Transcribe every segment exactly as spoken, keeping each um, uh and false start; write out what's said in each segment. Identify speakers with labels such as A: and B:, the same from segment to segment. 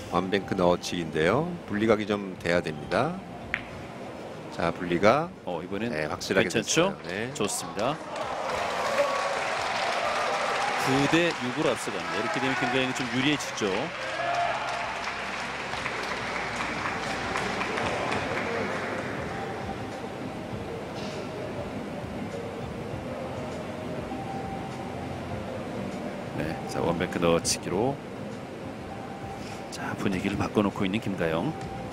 A: 원뱅크 넣어치기인데요. 분리각이 좀 돼야 됩니다. 자, 분리가
B: 어, 이번엔
A: 네, 확실하게
B: 괜찮죠?
A: 됐어요. 네.
B: 좋습니다. 구 대 육으로 앞서갑니다. 이렇게 되면 김가영이 좀 유리해지죠. 네, 자 원뱅크 넣어치기로 자 분위기를 바꿔놓고 있는 김가영.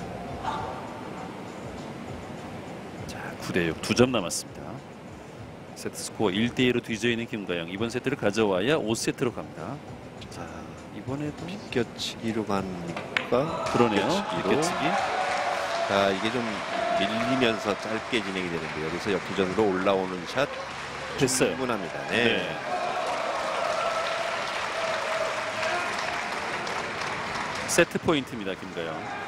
B: 자 구 대 육, 두 점 남았습니다. 세트 스코어 일 대 이로 뒤져 있는 김가영. 이번 세트를 가져와야 오 세트로 갑니다. 자 이번에도
A: 비껴치기로 가니까
B: 그러네요.
A: 비껴치기로.
B: 비껴치기.
A: 자, 이게 좀 밀리면서 짧게 진행이 되는데 여기서 역부전으로 올라오는 샷
B: 됐어요.
A: 충분합니다. 네.
B: 네. 세트 포인트입니다, 김가영.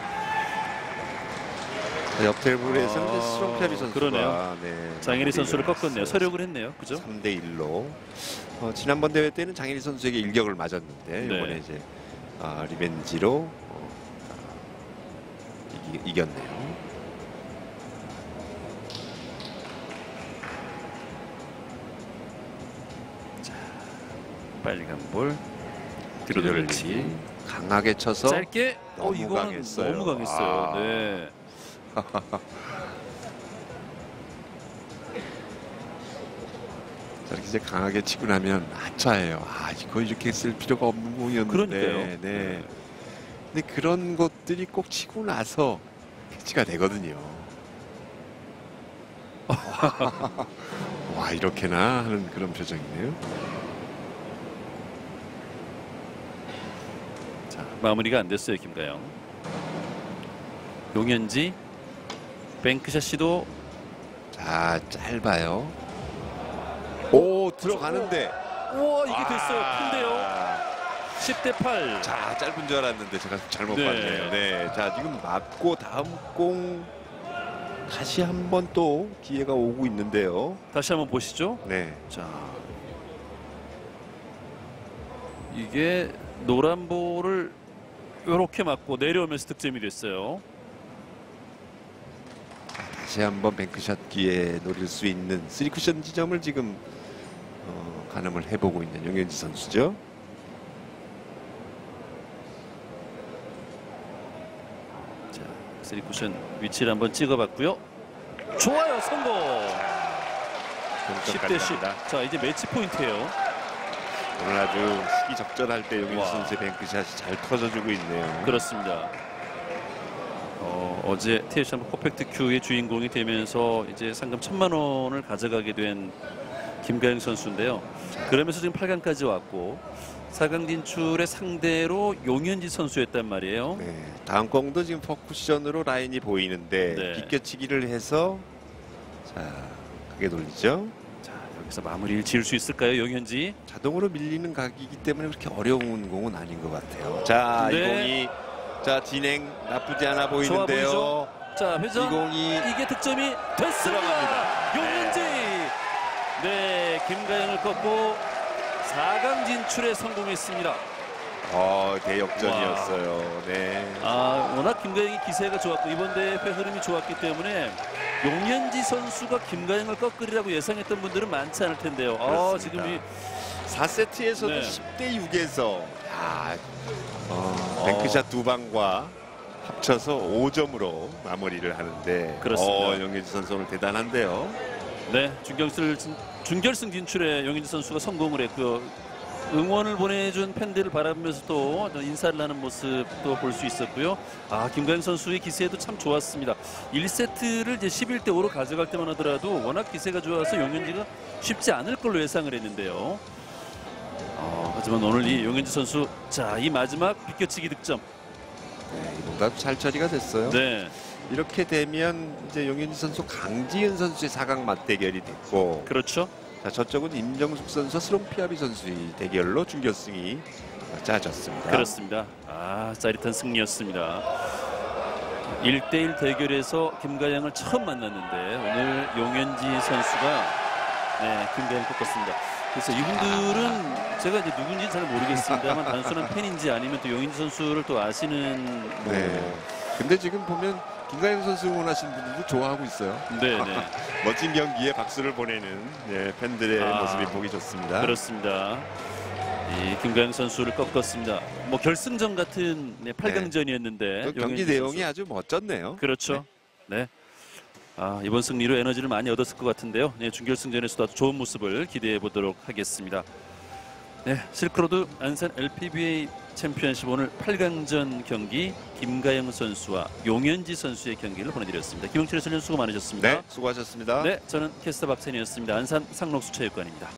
A: 옆 테이블에서
B: 아,
A: 이제 스롱피아비 선수가
B: 그러네요.
A: 네,
B: 장혜리 선수를 꺾었네요.
A: 했어요.
B: 서력을 했네요. 그죠?
A: 삼 대 일로. 어, 지난번 대회 때는 장혜리 선수에게 일격을 맞았는데
B: 네.
A: 이번에 이제 아, 리벤지로 어, 이기, 이겼네요.
B: 자, 빨간 볼 뒤로 돌리기.
A: 강하게 쳐서
B: 짧게.
A: 너무
B: 어, 이건
A: 강했어요.
B: 너무 강했어요.
A: 아.
B: 네.
A: 저렇게 이제 강하게 치고 나면 아차해요. 아, 이거 이렇게 쓸 필요가 없는 공이었는데.
B: 그러니까요.
A: 네. 근데 그런 것들이 꼭 치고 나서 캐치가 되거든요. 와, 이렇게나 하는 그런 표정이네요.
B: 자, 마무리가 안 됐어요, 김가영. 용현지 뱅크샷 시도.
A: 자, 짧아요. 오, 들어가는데.
B: 우와, 이게 됐어요.
A: 아.
B: 큰데요. 십 대 팔.
A: 자, 짧은 줄 알았는데 제가 잘못
B: 네.
A: 봤네요. 네. 자, 지금 맞고 다음 공 다시 한번 또 기회가 오고 있는데요.
B: 다시 한번 보시죠.
A: 네.
B: 자, 이게 노란 볼을 이렇게 맞고 내려오면서 득점이 됐어요.
A: 다시 한번 뱅크샷 기회 노릴 수 있는 쓰리 쿠션 지점을 지금 어, 가늠을 해보고 있는 용현지 선수죠.
B: 자, 쓰리 쿠션 위치를 한번 찍어봤고요. 좋아요, 성공. 십 대 십. 자, 이제 매치 포인트예요.
A: 오늘 아주 시기적절할 때 용현지
B: 와.
A: 선수의 뱅크샷이 잘 터져주고 있네요.
B: 그렇습니다. 어, 어제 티에이치 퍼펙트 큐의 주인공이 되면서 이제 상금 천만 원을 가져가게 된 김가영 선수인데요. 그러면서 지금 팔 강까지 왔고 사 강 진출의 상대로 용현지 선수였단 말이에요.
A: 네, 다음 공도 지금 퍼쿠션으로 라인이 보이는데
B: 네.
A: 비껴치기를 해서 자, 크게 돌리죠.
B: 자, 여기서 마무리를 지을 수 있을까요, 용현지?
A: 자동으로 밀리는 각이기 때문에 그렇게 어려운 공은 아닌 것 같아요. 자,
B: 네.
A: 이 공이 자 진행 나쁘지 않아
B: 좋아
A: 보이는데요.
B: 보이죠? 자, 회전.
A: 이 공이
B: 이게 득점이 됐습니다.
A: 들어갑니다.
B: 용현지. 네, 김가영을 꺾고 사 강 진출에 성공했습니다.
A: 어, 대역전이었어요. 네.
B: 아, 워낙 김가영이 기세가 좋았고 이번 대회 흐름이 좋았기 때문에 용현지 선수가 김가영을 꺾으리라고 예상했던 분들은 많지 않을 텐데요. 아, 지금 이
A: 사 세트에서도
B: 네.
A: 십 대 육에서 야, 어, 뱅크샷 두 방과 합쳐서 오 점으로 마무리를 하는데
B: 그렇습니다.
A: 어, 용현지 선수 오늘 대단한데요.
B: 네, 준결승 준결승 진출에 용현지 선수가 성공을 했고요. 응원을 보내준 팬들을 바라보면서 또 인사를 하는 모습도 볼 수 있었고요. 아, 김가영 선수의 기세도 참 좋았습니다. 일 세트를 이제 십일 대 오로 가져갈 때만 하더라도 워낙 기세가 좋아서 용현지가 쉽지 않을 걸로 예상을 했는데요. 어, 하지만 오늘 이 용현지 선수, 자, 이 마지막 비껴치기 득점.
A: 네, 이번가 잘 처리가 됐어요.
B: 네,
A: 이렇게 되면 이제 용현지 선수 강지은 선수의 사 강 맞대결이 됐고,
B: 그렇죠.
A: 자, 저쪽은 임정숙 선수와 스롱피아비 선수의 대결로 준결승이 짜졌습니다.
B: 그렇습니다. 아, 짜릿한 승리였습니다. 일 대 일 대결에서 김가영을 처음 만났는데 오늘 용현지 선수가 네, 김가영 꺾었습니다. 그래서 이분들은 제가 이제 누군지 잘 모르겠습니다만 단순한 팬인지 아니면 또 용인지 선수를 또 아시는 뭐
A: 네. 근데 지금 보면 김가영 선수 응원하시는 분들도 좋아하고 있어요.
B: 네네.
A: 멋진 경기에 박수를 보내는 네, 팬들의
B: 아,
A: 모습이 보기 좋습니다.
B: 그렇습니다. 이 김가영 선수를 꺾었습니다. 뭐 결승전 같은 네, 팔 강전이었는데
A: 그 경기
B: 용인지
A: 내용이
B: 선수.
A: 아주 멋졌네요.
B: 그렇죠. 네. 아, 이번 승리로 에너지를 많이 얻었을 것 같은데요. 네, 준결승전에서도 아주 좋은 모습을 기대해 보도록 하겠습니다. 네, 실크로드 안산 엘피비에이 챔피언십 오늘 팔 강전 경기 김가영 선수와 용현지 선수의 경기를 보내드렸습니다. 김영철 해설위원 수고 많으셨습니다.
A: 네, 수고하셨습니다.
B: 네, 저는 캐스터 박찬희였습니다. 안산 상록수 체육관입니다.